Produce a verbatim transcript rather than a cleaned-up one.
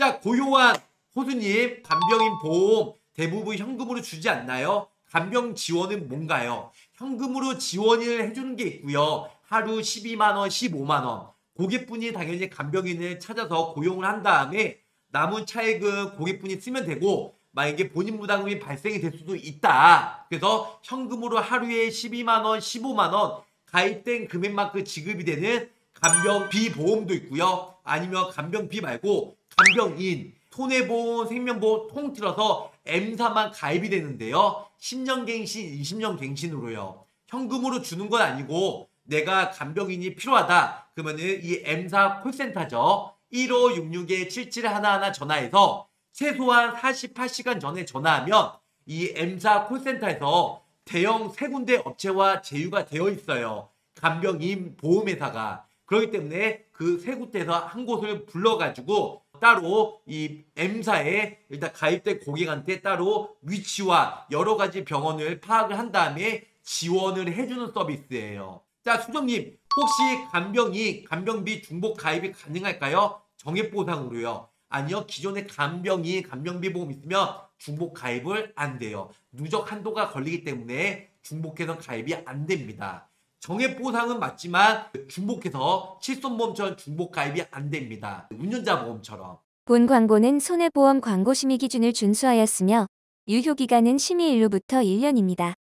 자, 고요한 호수님, 간병인 보험 대부분 현금으로 주지 않나요? 간병 지원은 뭔가요? 현금으로 지원을 해주는 게 있고요. 하루 십이만 원, 십오만 원. 고객분이 당연히 간병인을 찾아서 고용을 한 다음에 남은 차액은 고객분이 쓰면 되고, 만약에 본인 부담금이 발생이 될 수도 있다. 그래서 현금으로 하루에 십이만 원, 십오만 원 가입된 금액만큼 지급이 되는 간병비 보험도 있고요. 아니면 간병비 말고 간병인, 손해보험, 생명보험 통틀어서 M사만 가입이 되는데요. 십 년 갱신, 이십 년 갱신으로요. 현금으로 주는 건 아니고 내가 간병인이 필요하다. 그러면은 이 M사 콜센터죠. 일오육육 칠칠일일 전화해서 최소한 사십팔 시간 전에 전화하면 이 M사 콜센터에서 대형 세 군데 업체와 제휴가 되어 있어요. 간병인 보험회사가. 그렇기 때문에 그 세 군데에서 한 곳을 불러가지고 따로 이 M사에 일단 가입된 고객한테 따로 위치와 여러 가지 병원을 파악을 한 다음에 지원을 해주는 서비스예요. 자, 수정님, 혹시 간병인, 간병비 중복 가입이 가능할까요? 정액보상으로요. 아니요, 기존에 간병인, 간병비 보험 있으면 중복 가입을 안 돼요. 누적 한도가 걸리기 때문에 중복해서 가입이 안 됩니다. 정액보상은 맞지만 중복해서 실손보험처럼 중복 가입이 안 됩니다. 운전자 보험처럼. 본 광고는 손해보험 광고 심의 기준을 준수하였으며 유효기간은 심의일로부터 일 년입니다.